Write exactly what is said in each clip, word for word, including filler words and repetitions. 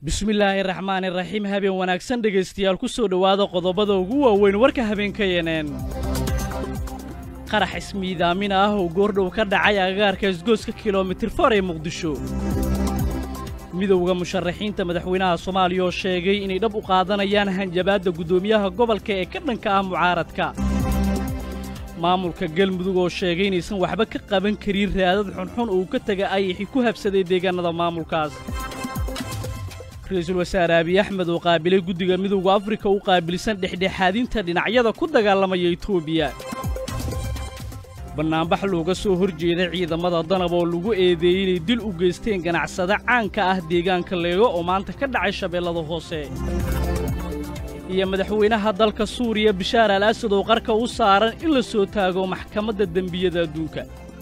bismillaahi raxmaani raxiim habeen wanaagsan dhegaystayaal ku soo dhowaada qodobada ugu waaweyn warka habeenka yeneen qarax ismiidaamin ah oo goordhow ka dhacay agagaarka isgooska kilomitir afar ee muqdisho midowga musharaxiinta madaxweynaha Soomaaliya oo sheegay inay dhab u qaadanayaan hanjabaadda gudoomiyaha gobolka ee ka dhanka ah mucaaradka maamulka galmudug oo sheegay inaysan waxba ka qaban karin raadad xunxun oo ka taga ay ku habsaday deegaanada maamulkaas ra'iisul wasaare Abiy Ahmed oo qaabilay guddiga midowga Afrika u qaabilsan dhexdhexaadinta dhinacyada ku dagaalamaya Itoobiya barnaamij looga soo horjeeday ciidamada danab oo lagu eedeeyay inay dil u geysteen ganacsada caanka ah deegaanka Leego oo maanta ka dhacay Shabeellada Hoose iyo madaxweynaha dalka Suuriya Bishaar al-Asad oo qarka u saaran in la soo taago maxkamadda dambiyada adduunka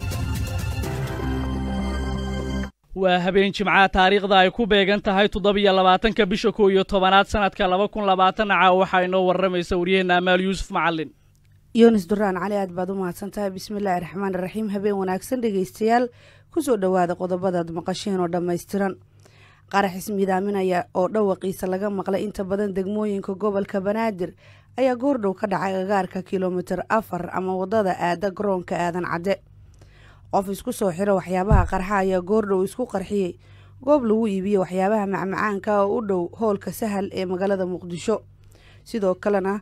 waa habeen jimcaha taariikhda ay ku beegan tahay toddoba iyo labaatanka bisha kow iyo tobanaad sanadka laba kun labaatan caawa waxaa inoo warramaysa waryaheena Amaal Yuusuf Macallin Yoonis Duraan Cali aad baad u mahadsantahay bismillaahi raxmaani raxiim habeen wanaagsan dhegaystayaal ku soo dhowaada qodobada maqasheen oo dhammaystiran qarax ismiidaaminaya oo dhawaqiisa laga maqlay inta badan degmooyinka gobolka Banaadir ayaa goordhow ka dhacay agagaarka kilomitir afar ama wadada aada garoonka aadan cadde qof isku soo xiro waxyaabaha qarxa ayaa goordhow isku qarxiyay goob lagu iibiyo waxyaabaha macmacaanka oo u dhow hoolka sahal ee magaalada Muqdisho sidoo kalena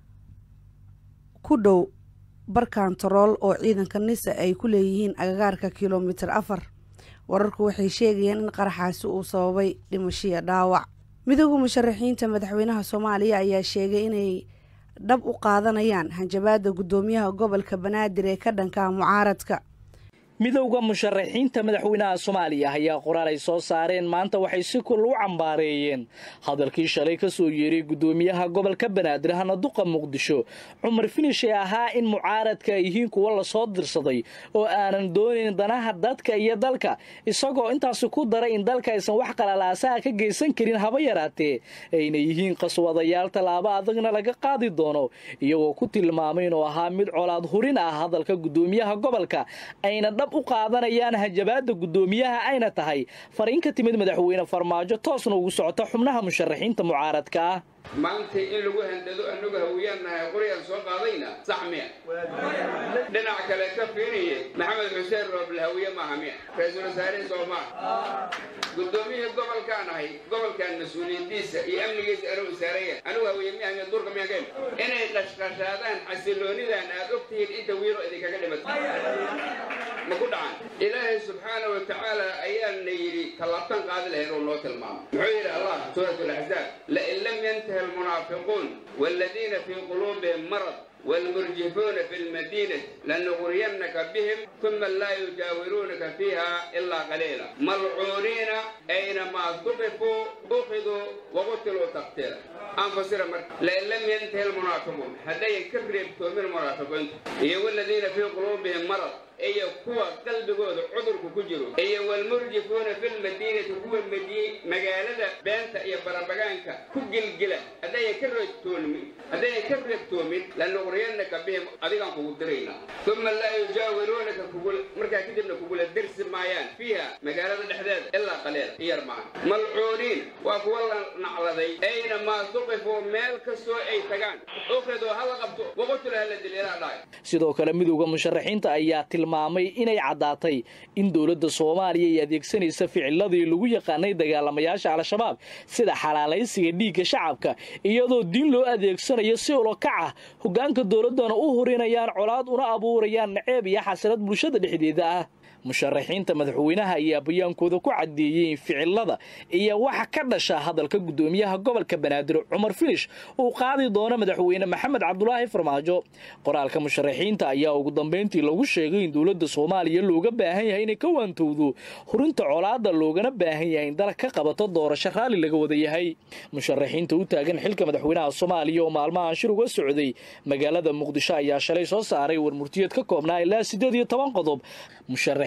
ku dhow barkantarool oo ciidanka nisa ay ku leeyihiin agagaarka kilomitir afar wararku waxay sheegayaan in qaraxaasi uu sababay dhimasho dhaawac midowga musharaxiinta madaxweynaha Soomaaliya ayaa sheegay inay dhab u qaadanayaan hanjabaadda gudoomiyaha gobolka Banaadir ee ka dhanka mucaaradka midowga musharaxiinta madaxweynaha Soomaaliya ayaa qoraal ay soo saareen maanta waxay si kul u cambaareeyeen hadalkii shalay ka soo yeeray gudoomiyaha gobolka Banaadir hana duqa Muqdisho Cumar Finish ee ahaa in mucaaradka ay yihiin kuwa la soo dirsaday oo aanan doonin danaha dadka iyo dalka isagoo intaas ku daray in dalka aysan wax qalalaasa ka geysan karin haba yaraatee ayna yihiin qaswadayaal talaabo adagna laga qaadi doono iyagoo ku tilmaamay inuu ahaa mid colaad hurin ah hadalka gudoomiyaha gobolka ayna u qaadanayaan hanjabaadda gudoomiyaha ayna tahay fariin ka timid madaxweyne Farmaajo toosna ugu socota xubnaha musharaxiinta mucaaradka ah maanta in lagu handado anagu hawiyanahay qoriyaan soo qaadayna saxmiya dhinac kale ka fiiriye Maxamed Xuseen Rooble hawiye ma hamiya ra'iisul wasaare Soomaaliya gudoomiyaha gobolkan ahay gobolkan mas'uuliyadiisa iyo amnigiisa anu wasaaraya anu hawiye ma hamiya durka ma yaaqeen inay qashqashaadaan xasiloonidan aad ogtihiin inta wiiro idin kaga dhimatay ma ku dhacaan ilaahay subxaanahu wa ta'ala ayaan yiri talabtan qaadi lahayn oo loo tilmaamo wuxuu yiri Allah suuratul ahzab la illam yantahi المنافقون والذين في قلوبهم مرض والمرجفون في المدينة لنغرينك بهم ثم لا يجاورونك فيها إلا قليلا ملعونين أينما ثقفوا أخذوا وقتلوا تقتيلا أنفسنا مرك لئن لم ينتهي المنافقون هذا يكرر من المنافقين هي والذين في قلوبهم مرض أي قوة قلب جود عذرك كجرو أي والمرجفون في المدينة هو المدينة مجالة بنت أي بربعانك كجل جلا هذا يكرر تومي هذا يكرر تومي لأنه غريانك بهم أديكم كقدرينا ثم لا يجاورونك كقول مركا كده كقول الدرس مايان فيها مجالة الأحداث إلا قليل يرمى ملعونين وقولا نعلذي أينما ثقفوا مالك سوء أي تجان أخذوا هلا قبضوا وقتلوا هلا دليلا لا sidoo kale midowga musharaxiinta ayaa tilmaamay inay cadaatay in dawladda Soomaaliya ay adeegsanayso ficiladii lagu yaqaanay dagaalamayaasha al-shabaab sida xalaalaysiga dhiigga shacabka iyadoo diin loo adeegsanayo si ula kac ah hoggaanka dawladana u horinayaan colaad una abuurayaan naceeb iyo xasilad bulshada dhexdeeda ah musharaxiinta madaxweynaha ayaa bayaankooda ku cadeeyay ficilada iyo waxa ka dhasha hadalka gudoomiyaha gobolka Banaadir Cumar Finish oo qaadi doona madaxweyne Maxamed Cabdullaahi Farmaajo qoraalka musharaxiinta ayaa ugu dambeyntii lagu sheegay in dawladda Soomaaliya looga baahan yahay inay ka waantowdo hurinta colaadda loogana baahan yahay in dalka ka qabato doorasho raali laga wada yahay musharaxiinta u taagan xilka madaxweynaha Soomaaliya oo maalmahan shir uga socday magaalada Muqdisho ayaa shalay soo saaray warmurtiyeed ka koobnaa ilaa siddeed iyo toban qodob musharaxiinta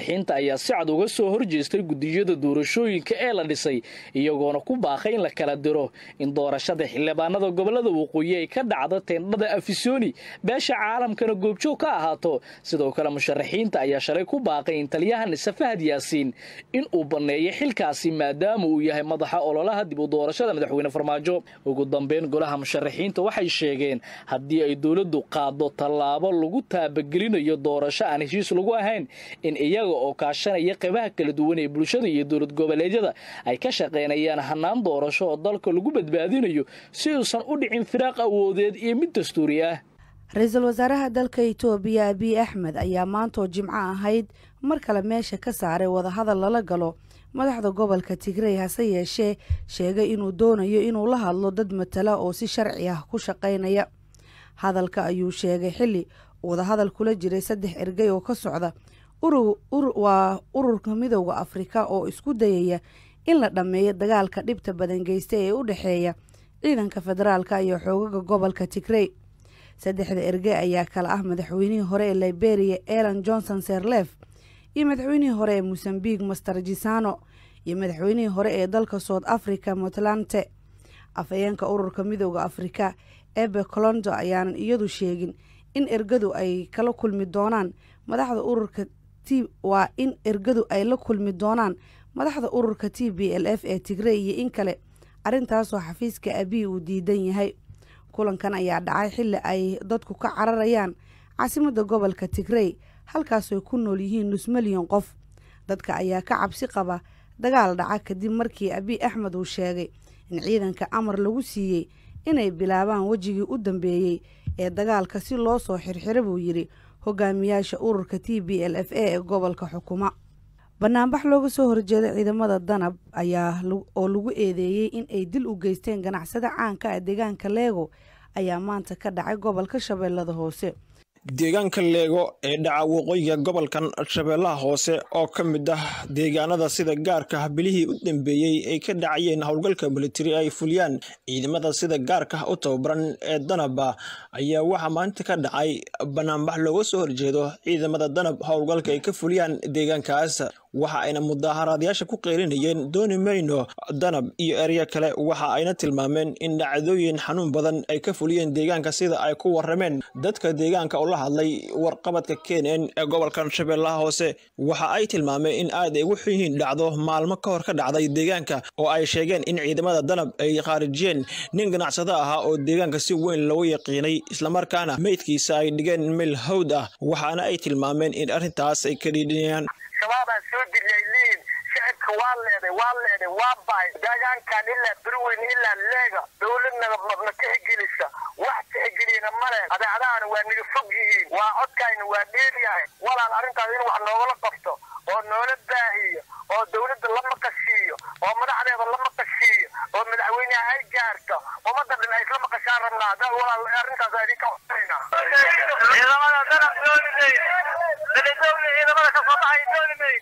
musharaxiinta ayaa si cad uga soo horjeestay gudiyada doorashooyinka ee la dhisay iyagoona ku baaqay in la kala diro in doorashada xildhibaanada gobolada waqooyi ay ka dhacdo teendhada afisoni beesha caalamkana goobjoog ka ahaato sidoo kale musharaxiinta ayaa shalay ku baaqay in taliyaha nise Fahad Yaasiin in uu baneeyo xilkaasi maadaama uu yahay madaxa ololaha dib u doorashada madaxweyne Farmaajo ugu dambeyn golaha musharaxiinta waxay sheegeen haddii ay dowladdu qaado tallaabo lagu taabagelinayo doorasho aan heshiis lagu ahayn in iyaga oo kaashanaya qaybaha kala duwan ee bulshada iyo dowlad goboleedyada ay ka shaqeynayaan hanaan doorasho oo dalka lagu badbaadinayo si uusan u dhicin firaaq awoodeed iyo mid dastuuri ah. Ra'iisul Wasaaraha dalka Itoobiya Abiy Ahmed ayaa maanta Jimco ahayd mar kale meesha ka saaray wada hadal lala galo madaxda gobolka Tigray hase yeeshee sheegay inuu doonayo inuu la hadlo dad matala oo si sharci ah ku shaqeynaya. Hadalka ayuu sheegay xilli wada hadal kula jiray saddex ergey oo ka socda urur waa ururka midowga Afrika oo isku dayaya in la dhameeyo dagaalka dhibta badan geystay ee u dhaxeeya ciidanka federaalka iyo xoogagga gobolka Tigray. saddexda ergey ayaa kala ah madaxweynihii hore ee Liberia Ellen Johnson Sirleaf iyo madaxweynihii hore ee Mozambique Master Gisano iyo madaxweynihii hore ee dalka South Africa Motlanthe. Afayeenka ururka midowga Afrika Ebe Kolondo ayaanan iyadu sheegin in ergadu ay kala kulmi doonaan madaxda ururka T waa in ergadu ay la kulmi doonaan madaxda ururka T B L F ee Tigray iyo in kale arrintaas oo xafiiska Abiy uu diidan yahay. kulankan ayaa dhacay xilli ay dadku ka cararayaan caasimadda gobolka Tigray halkaas oo ku nool yihiin nus milyan qof. dadka ayaa ka cabsi qaba dagaal dhaca kadib markii Abiy Ahmed uu sheegay in ciidanka amar lagu siiyay inay bilaabaan wajigii u dambeeyay ee dagaalka si loo soo xirxiro buu yiri hogaamiyaasha ururka T B L F ee gobolka xukuma. banaanbax looga soo horjeeday ciidamada danab ayaa oo lagu eedeeyay in ay dil u geysteen ganacsada caanka ah deegaanka Leego ayaa maanta ka dhacay gobolka Shabeellada Hoose. deegaanka Leego ee dhaca waqooyiga gobolkan Shabeellaha Hoose oo ka mid ah deegaanada sida gaarka ah bilihii u dambeeyay ay ka dhacayeen howlgalka military ay fuliyaan ciidamada sida gaarka ah u tababaran ee danab ayaa waxa maanta ka dhacay banaanbax looga soo horjeedo ciidamada danab howlgalka ay ka fuliyaan deegaankaas. waxa ayna mudaharaadayaasha ku qeylinayeen dooni mayno danab iyo erya kale waxa ayna tilmaameen in dhacdooyin xanuun badan ay ka fuliyeen deegaanka sida ay ku warameen dadka deegaanka oo la hadlay warqabadka K N N ee gobolkan Shabeellaha Hoose. waxa ay tilmaameen in aad ay ugu xihiin dhacdo maalmo ka hor ka dhacday deegaanka oo ay sheegeen in ciidamada danab ay khaarijiyeen nin ganacsada ah oo deegaanka si weyn loogu yaqiinay isla markaana meydkiisa ay dhigeen meel hawd ah. waxaana ay tilmaameen in arrintaas ay ka dhiidhiyaan shabaabaan soo dilayliin shacabka waa leeday waa leeday waa baay deegaankan ilaa Berweyn ilaa Leega dowladna ma tixgelisa wax tixgelina male adaacadaana waa niga fog yihiin waa codkayna waa dheeryahay walaal arrintaas in wax noogala qabto oo noola baahiyo oo dowladda la maqashiiyo oo madaxdeeda la maqashiiyo oo madaxweynaha ay gaarto ummadda dhan ay isla maqashaan rabnaa dad walaal arrintaas ay ka horeyna ciidamada danab doonay dadowle ciidamada ka soo baxay doonay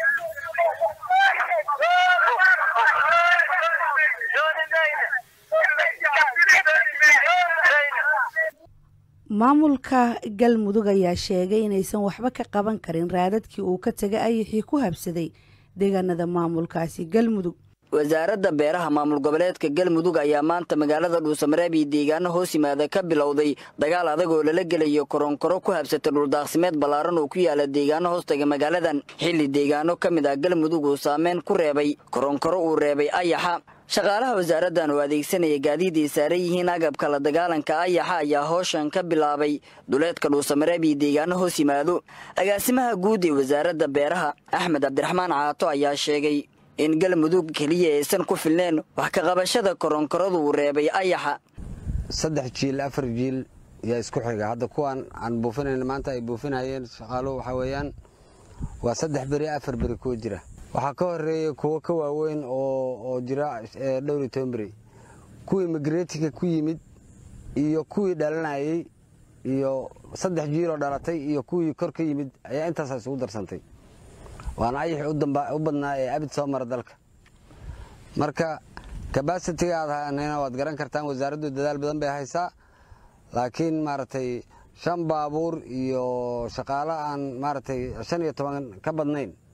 maamulka Galmudug ayaa sheegay inaysan waxba ka qaban karin raadadkii uu ka tagay ayixii ku habsaday deegaanada maamulkaasi Galmudug. wasaaradda beeraha maamul goboleedka Galmudug ayaa maanta magaalada Dhuusamareeb iyo deegaano hoos yimaada ka bilowday dagaal adag oo lala gelayo koronkoro ku habsatay dhul daaqsimeed balaaran oo ku yaala deegaano hoostaga magaaladan xilli deegaano ka mid ah Galmudug uu saameyn ku reebay koronkoro uu reebay ayaxa. shaqaalaha wasaaraddan oo adeegsanaya gaadiid ay saaran yihiin agabka la dagaalanka ayaxa ayaa howshan ka bilaabay duleedka Dhuusamareeb iyo deegaano hoos yimaado. agaasimaha guud ee wasaaradda beeraha Axmed Cabdiraxmaan Caato ayaa sheegay in Galmudug kaliya aysan ku filneen wax ka qabashada koronkoradu uu reebay ayaxa. saddex jiil afar jiil yaa isku xiga hadda kuwan aan buufinayna maanta ay buufinayeen shaqaaluhu waxa weeyaan waa saddex bari afar bari ku jira. waxa ka horeeyay kuwa ka waaweyn oo oo jira dhowr iyo toban bari kuwii migratiga ku yimid iyo kuwii dhalanayay iyo saddex jiil oo dhalatay iyo kuwii kor ka yimid ayaa intaas isugu darsantay. waana ayax u damba u badnaa ee abid soo mar dalka marka capacity aad haynayna waad garan kartaan wasaaraddu dadaal badan bay haysaa laakiin maartay shan baabuur iyo shaqaale aan maartay shan iyo toban ka badnayn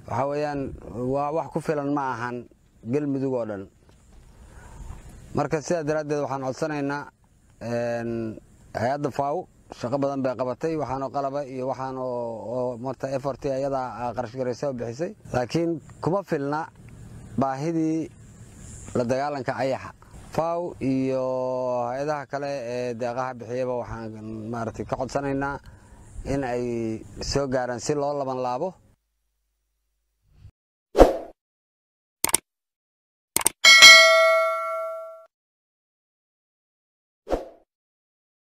waxa weeyaan waa wax ku filan ma ahan galmudug oo dhan marka sidaa daraaddeed waxaan codsanaynaa hay-adda faaw shaqo badan bay qabatay waxaanoo qalaba iyo waxaan oo marta effort ayada qarash garaysa oo bixisay laakiin kuma filna baahidii la dagaalanka ayaxa faaw iyo hay-adaha kale ee deeqaha bixiyaba waxaan maaragtay ka codsanaynaa in ay soo gaaraan si loo laban laabo